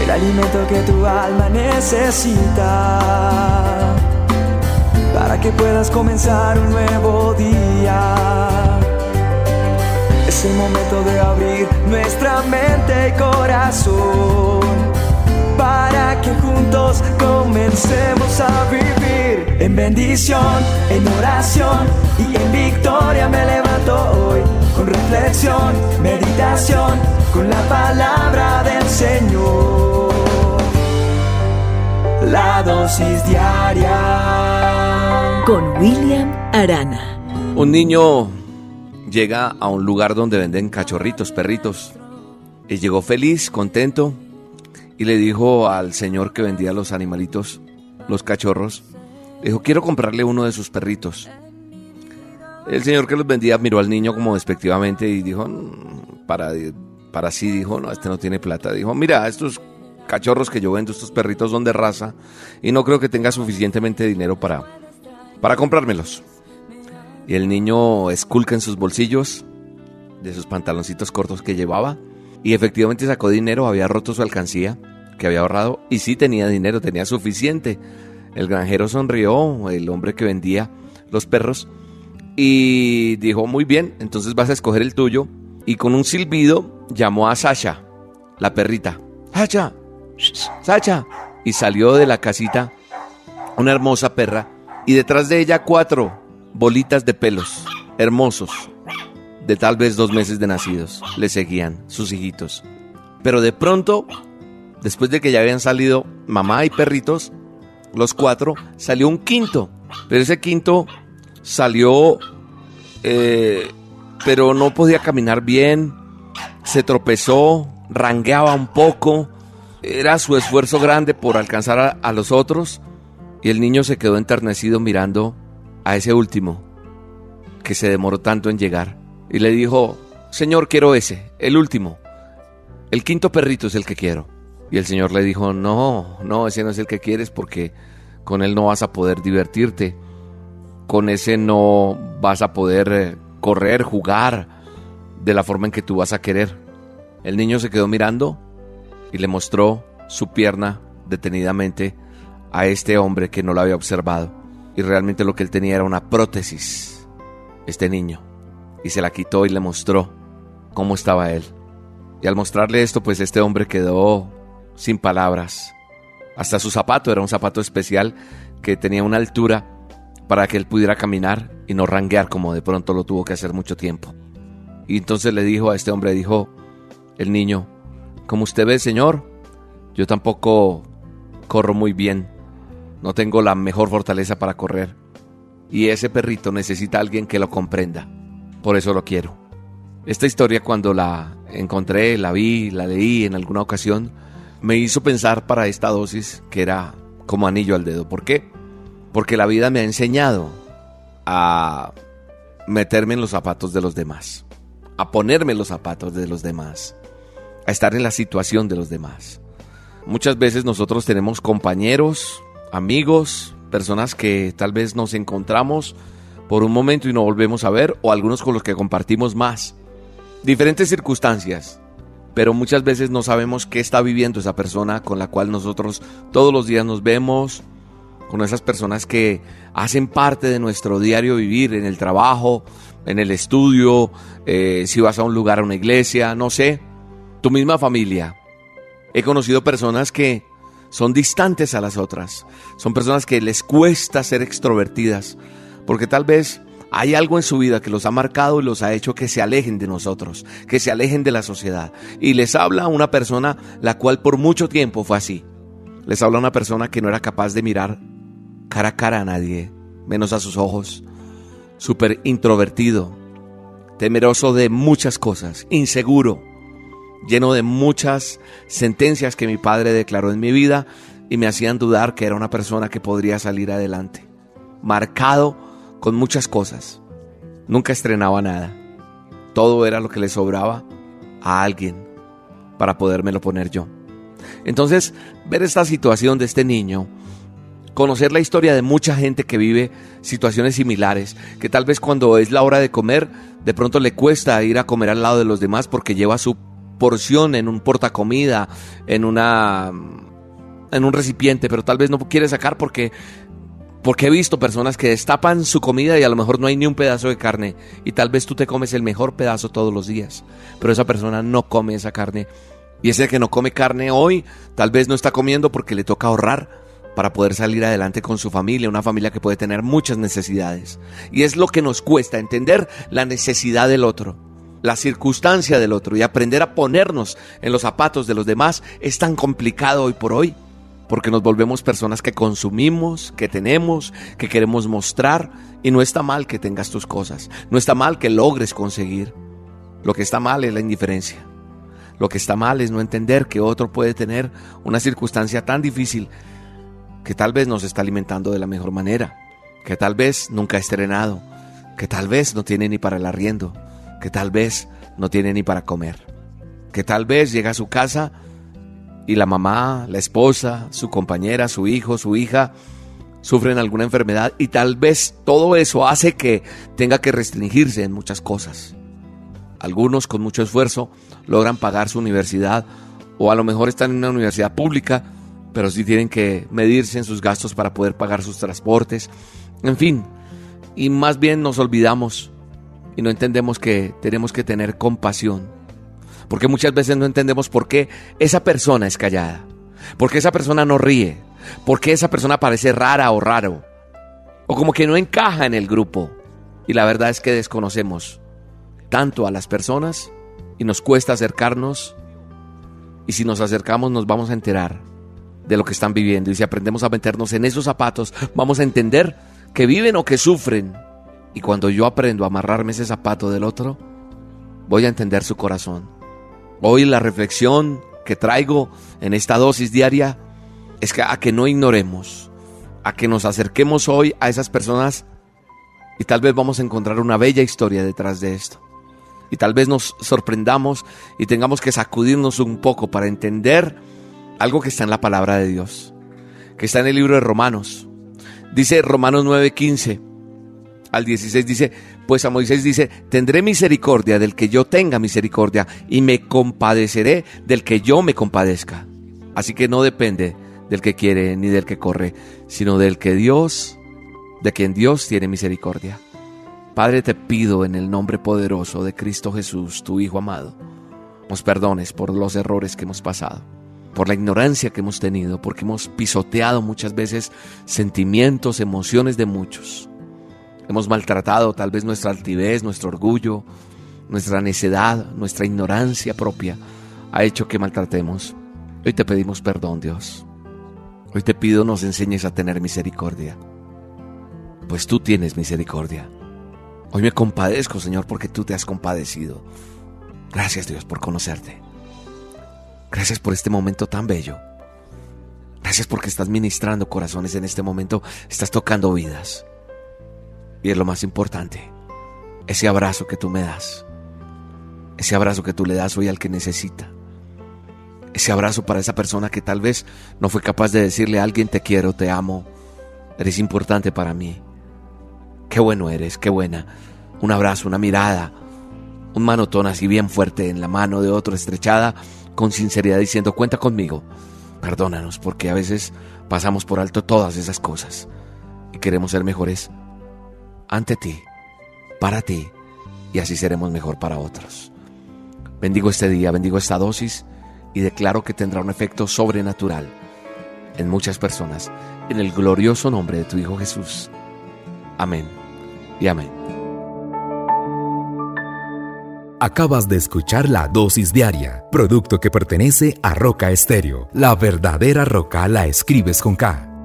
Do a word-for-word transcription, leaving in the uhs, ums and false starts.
el alimento que tu alma necesita, para que puedas comenzar un nuevo día. Es el momento de abrir nuestra mente y corazón, para que juntos comencemos a vivir en bendición, en oración y en victoria. Me levanto hoy con reflexión, meditación, con la palabra del Señor. La dosis diaria con William Arana. Un niño llega a un lugar donde venden cachorritos, perritos, y llegó feliz, contento, y le dijo al señor que vendía los animalitos, los cachorros, dijo: quiero comprarle uno de sus perritos. El señor que los vendía miró al niño como despectivamente y dijo, para, para sí, dijo, no, este no tiene plata. Dijo: mira, estos cachorros que yo vendo, estos perritos son de raza y no creo que tenga suficientemente dinero para, para comprármelos. Y el niño esculca en sus bolsillos de sus pantaloncitos cortos que llevaba y efectivamente sacó dinero. Había roto su alcancía que había ahorrado y sí tenía dinero, tenía suficiente. El granjero sonrió, el hombre que vendía los perros, y dijo: muy bien, entonces vas a escoger el tuyo. Y con un silbido llamó a Sasha, la perrita. ¡Sasha! ¡Sasha! Y salió de la casita una hermosa perra y detrás de ella cuatro bolitas de pelos hermosos, de tal vez dos meses de nacidos. Le seguían sus hijitos. Pero de pronto, después de que ya habían salido mamá y perritos, los cuatro, salió un quinto. Pero ese quinto salió, eh, pero no podía caminar bien, se tropezó, rangueaba un poco. Era su esfuerzo grande por alcanzar a, a los otros, y el niño se quedó enternecido mirando a ese último que se demoró tanto en llegar, y le dijo: señor, quiero ese, el último, el quinto perrito es el que quiero. Y el señor le dijo: no, no, ese no es el que quieres, porque con él no vas a poder divertirte, con ese no vas a poder eh, correr, jugar de la forma en que tú vas a querer. El niño se quedó mirando y le mostró su pierna detenidamente a este hombre que no lo había observado, y realmente lo que él tenía era una prótesis, este niño, y se la quitó y le mostró cómo estaba él. Y al mostrarle esto, pues este hombre quedó sin palabras. Hasta su zapato era un zapato especial que tenía una altura para que él pudiera caminar y no ranguear como de pronto lo tuvo que hacer mucho tiempo. Y entonces le dijo a este hombre, dijo el niño: como usted ve, señor, yo tampoco corro muy bien, no tengo la mejor fortaleza para correr, y ese perrito necesita a alguien que lo comprenda, por eso lo quiero. Esta historia, cuando la encontré, la vi, la leí en alguna ocasión, me hizo pensar para esta dosis que era como anillo al dedo. ¿Por qué? Porque la vida me ha enseñado a meterme en los zapatos de los demás, a ponerme en los zapatos de los demás, a estar en la situación de los demás. Muchas veces nosotros tenemos compañeros, amigos, personas que tal vez nos encontramos por un momento y no volvemos a ver, o algunos con los que compartimos más, diferentes circunstancias, pero muchas veces no sabemos qué está viviendo esa persona con la cual nosotros todos los días nos vemos, con esas personas que hacen parte de nuestro diario vivir, en el trabajo, en el estudio, eh, si vas a un lugar, a una iglesia, no sé, tu misma familia. He conocido personas que son distantes a las otras, son personas que les cuesta ser extrovertidas, porque tal vez hay algo en su vida que los ha marcado y los ha hecho que se alejen de nosotros, que se alejen de la sociedad. Y les habla una persona la cual por mucho tiempo fue así. Les habla una persona que no era capaz de mirar cara a cara a nadie, menos a sus ojos, súper introvertido, temeroso de muchas cosas, inseguro, lleno de muchas sentencias que mi padre declaró en mi vida y me hacían dudar que era una persona que podría salir adelante, marcado con muchas cosas. Nunca estrenaba nada, todo era lo que le sobraba a alguien para podérmelo poner yo. Entonces, ver esta situación de este niño, conocer la historia de mucha gente que vive situaciones similares, que tal vez cuando es la hora de comer, de pronto le cuesta ir a comer al lado de los demás porque lleva su porción, en un portacomida, en una, en un recipiente, pero tal vez no quiere sacar porque, porque he visto personas que destapan su comida y a lo mejor no hay ni un pedazo de carne, y tal vez tú te comes el mejor pedazo todos los días, pero esa persona no come esa carne, y ese que no come carne hoy, tal vez no está comiendo porque le toca ahorrar para poder salir adelante con su familia, una familia que puede tener muchas necesidades. Y es lo que nos cuesta, entender la necesidad del otro, la circunstancia del otro, y aprender a ponernos en los zapatos de los demás es tan complicado hoy por hoy, porque nos volvemos personas que consumimos, que tenemos, que queremos mostrar, y no está mal que tengas tus cosas, no está mal que logres conseguir. Lo que está mal es la indiferencia. Lo que está mal es no entender que otro puede tener una circunstancia tan difícil, que tal vez no se está alimentando de la mejor manera, que tal vez nunca ha estrenado, que tal vez no tiene ni para el arriendo, que tal vez no tiene ni para comer, que tal vez llega a su casa y la mamá, la esposa, su compañera, su hijo, su hija sufren alguna enfermedad, y tal vez todo eso hace que tenga que restringirse en muchas cosas. Algunos con mucho esfuerzo logran pagar su universidad, o a lo mejor están en una universidad pública, pero sí tienen que medirse en sus gastos para poder pagar sus transportes, en fin, y más bien nos olvidamos y no entendemos que tenemos que tener compasión, porque muchas veces no entendemos por qué esa persona es callada, por qué esa persona no ríe, por qué esa persona parece rara o raro, o como que no encaja en el grupo, y la verdad es que desconocemos tanto a las personas y nos cuesta acercarnos, y si nos acercamos nos vamos a enterar de lo que están viviendo, y si aprendemos a meternos en esos zapatos, vamos a entender que viven o que sufren, y cuando yo aprendo a amarrarme ese zapato del otro, voy a entender su corazón. Hoy la reflexión que traigo en esta dosis diaria es que a que no ignoremos, a que nos acerquemos hoy a esas personas, y tal vez vamos a encontrar una bella historia detrás de esto, y tal vez nos sorprendamos y tengamos que sacudirnos un poco para entender algo que está en la palabra de Dios, que está en el libro de Romanos. Dice Romanos nueve, quince al dieciséis, dice: pues a Moisés dice: tendré misericordia del que yo tenga misericordia, y me compadeceré del que yo me compadezca. Así que no depende del que quiere ni del que corre, sino del que Dios, de quien Dios tiene misericordia. Padre, te pido en el nombre poderoso de Cristo Jesús, tu Hijo amado, nos perdones por los errores que hemos pasado, por la ignorancia que hemos tenido, porque hemos pisoteado muchas veces sentimientos, emociones de muchos. Hemos maltratado tal vez nuestra altivez, nuestro orgullo, nuestra necedad, nuestra ignorancia propia ha hecho que maltratemos. Hoy te pedimos perdón, Dios. Hoy te pido nos enseñes a tener misericordia, pues tú tienes misericordia. Hoy me compadezco, Señor, porque tú te has compadecido. Gracias, Dios, por conocerte. Gracias por este momento tan bello. Gracias porque estás ministrando corazones en este momento, estás tocando vidas. Y es lo más importante, ese abrazo que tú me das, ese abrazo que tú le das hoy al que necesita, ese abrazo para esa persona que tal vez no fue capaz de decirle a alguien: te quiero, te amo, eres importante para mí. Qué bueno eres, qué buena. Un abrazo, una mirada, un manotón así bien fuerte en la mano de otro, estrechada con sinceridad, diciendo: cuenta conmigo, perdónanos, porque a veces pasamos por alto todas esas cosas y queremos ser mejores ante ti, para ti, y así seremos mejor para otros. Bendigo este día, bendigo esta dosis y declaro que tendrá un efecto sobrenatural en muchas personas, en el glorioso nombre de tu Hijo Jesús. Amén y amén. Acabas de escuchar La Dosis Diaria, producto que pertenece a Roca Estéreo. La verdadera roca la escribes con K.